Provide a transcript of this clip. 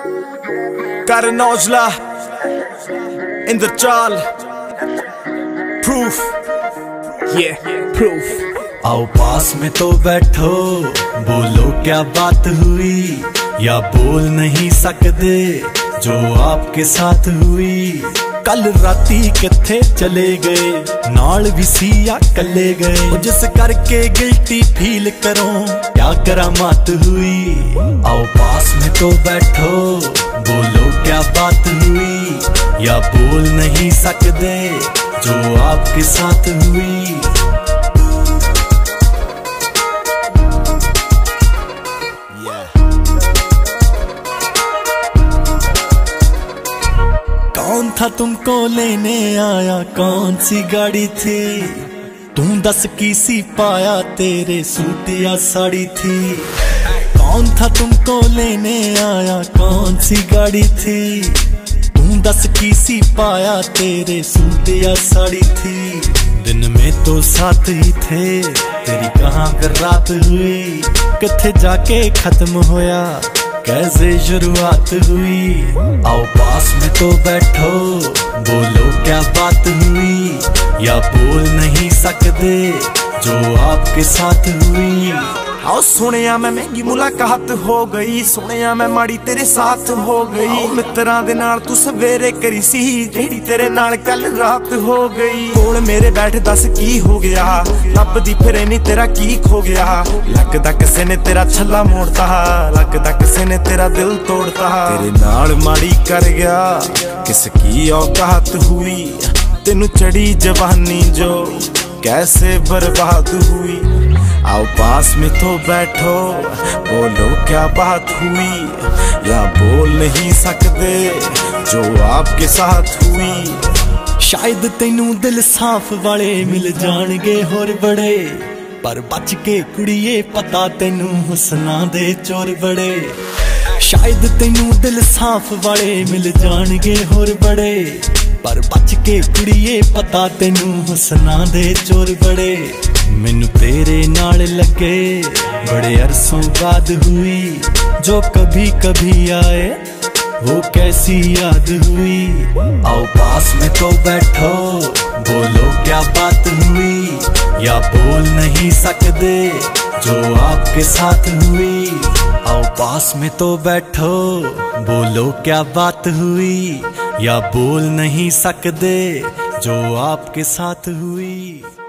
Got a nozla in the चाल proof, yeah proof। आओ पास में तो बैठो, बोलो क्या बात हुई, या बोल नहीं सकते जो आपके साथ हुई। कल राती किथे चले गए, नाल भी सिया कले गए, जिस करके गिल्टी फील करो क्या करामात हुई। आओ पास में तो बैठो, बोलो क्या बात हुई, या बोल नहीं सकते जो आपके साथ हुई। कौन था तुमको लेने आया, कौन सी गाड़ी थी, तुम दस की सी पाया, तेरे सूट या साड़ी थी। कौन था तुमको लेने आया, कौन सी गाड़ी थी, तुम दस की सी पाया, तेरे सूट या साड़ी थी। दिन में तो साथ ही थे, तेरी कहाँ फिर रात हुई, किथे जाके खत्म होया, कैसे शुरुआत हुई। आओ पास में तो बैठो, बोलो क्या बात हुई, या बोल नहीं सकते जो आपके साथ हुई। आओ सुनिया मैं महंगी मुलाकात हो गई, सुनिया मैं माड़ी तेरे साथ हो गई। मित्रां दे नाल तू सवेरे करी सी, जेड़ी तेरे नाल कल रात हो गई। कोल मेरे बैठ दस की हो गया, लभदी फिरे नी तेरा की खो गया। लगदा किसे ने तेरा छल्ला मोड़ता, लगदा किसे ने तेरा दिल तोड़ता। तेरे नाल माड़ी कर गया, किसकी औकात हुई, तेनू चढ़ी जवानी जो कैसे बर्बाद हुई। आओ पास में तो बैठो, बोलो क्या बात हुई, या बोल नहीं सकते जो आपके साथ हुई। शायद तेनू दिल साफ वाले मिल जाणगे होर बड़े, पर बच के कुड़िए पता तेनू हुस्ना दे चोर बड़े। शायद तेनू दिल साफ वाले मिल जाणगे होर बड़े, पर बच के कुड़िए पता तेनू हुस्ना दे चोर बड़े। मैनू तेरे नाल लगे बड़े अरसों बाद हुई, जो कभी कभी आए वो कैसी याद हुई। आओ पास में तो बैठो, बोलो क्या बात हुई, या बोल नहीं सकते जो आपके साथ हुई। आओ पास में तो बैठो, बोलो क्या बात हुई, या बोल नहीं सकते जो आपके साथ हुई।